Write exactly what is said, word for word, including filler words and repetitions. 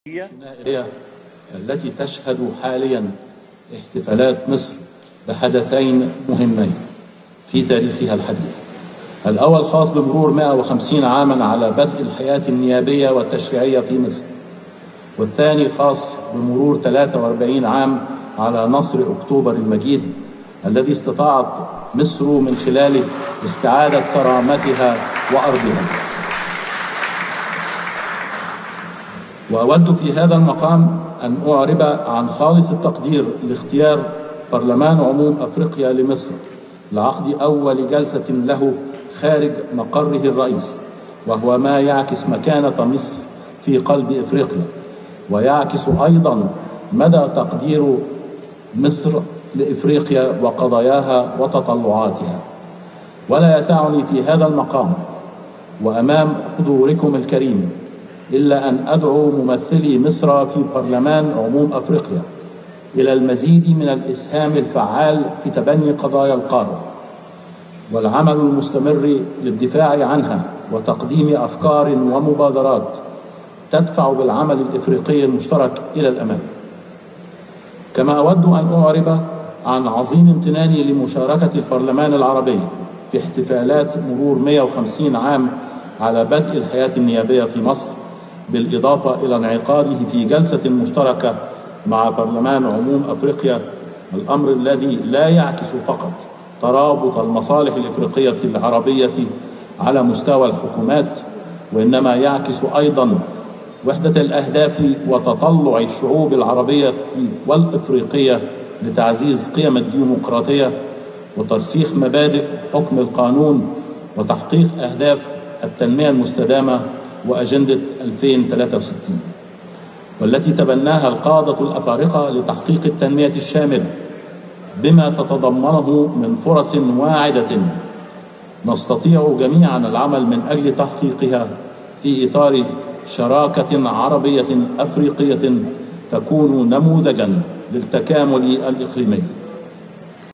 النائية التي تشهد حاليا احتفالات مصر بحدثين مهمين في تاريخها الحديث. الأول خاص بمرور مئة وخمسين عاما على بدء الحياة النيابية والتشريعية في مصر، والثاني خاص بمرور ثلاثة وأربعين عام على نصر أكتوبر المجيد الذي استطاعت مصر من خلاله استعادة كرامتها وأرضها. وأود في هذا المقام أن أعرب عن خالص التقدير لاختيار برلمان عموم أفريقيا لمصر لعقد أول جلسة له خارج مقره الرئيسي، وهو ما يعكس مكانة مصر في قلب إفريقيا، ويعكس أيضا مدى تقدير مصر لإفريقيا وقضاياها وتطلعاتها. ولا يسعني في هذا المقام وأمام حضوركم الكريم إلا أن أدعو ممثلي مصر في برلمان عموم أفريقيا إلى المزيد من الإسهام الفعال في تبني قضايا القارة والعمل المستمر للدفاع عنها وتقديم أفكار ومبادرات تدفع بالعمل الإفريقي المشترك إلى الأمام. كما أود أن أعرب عن عظيم امتناني لمشاركة البرلمان العربي في احتفالات مرور مئة وخمسين عام على بدء الحياة النيابية في مصر، بالإضافة إلى انعقاده في جلسة مشتركة مع برلمان عموم أفريقيا، الأمر الذي لا يعكس فقط ترابط المصالح الإفريقية العربية على مستوى الحكومات، وإنما يعكس أيضا وحدة الأهداف وتطلع الشعوب العربية والإفريقية لتعزيز قيم الديمقراطية وترسيخ مبادئ حكم القانون وتحقيق أهداف التنمية المستدامة وأجندة ألفين وثلاثة وستين، والتي تبناها القادة الأفارقة لتحقيق التنمية الشاملة بما تتضمنه من فرص واعدة نستطيع جميعا العمل من أجل تحقيقها في إطار شراكة عربية أفريقية تكون نموذجا للتكامل الإقليمي.